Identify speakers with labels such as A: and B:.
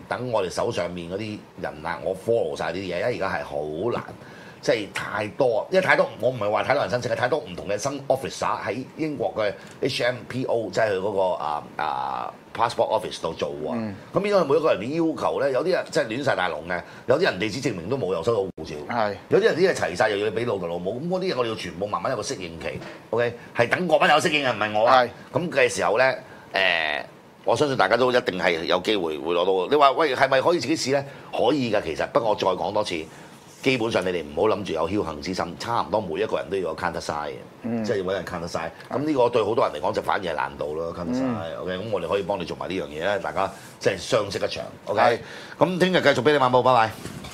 A: 等我哋手上面嗰啲人啊，我 follow 晒呢啲嘢，因為而家係好難。即係太多，因為太多，我唔係話太多人申請，係太多唔同嘅新 officer 喺英國嘅 HMPO，即係佢嗰個passport office 度做啊。咁變咗每一個人嘅要求咧，有啲人真係亂晒大龍嘅，有啲人地址證明都冇，又收到護照。係，有啲人啲嘢齊晒，又要俾老豆老母。咁嗰啲嘢我哋要全部慢慢有個適應期。OK， 係等嗰班有適應嘅，唔係我啊。咁嘅時候咧，我相信大家都一定係有機會會攞到。你話喂係咪可以自己試咧？可以㗎，其實。不過我再講多次。基本上你哋唔好諗住有僥倖之心，差唔多每一個人都要有 counter sign 嘅，即係要揾人 counter sign。咁呢個對好多人嚟講就反而係難度咯 counter sign。OK， 咁我哋可以幫你做埋呢樣嘢咧，大家即係相識一場。OK，咁聽日繼續俾你漫步，拜拜。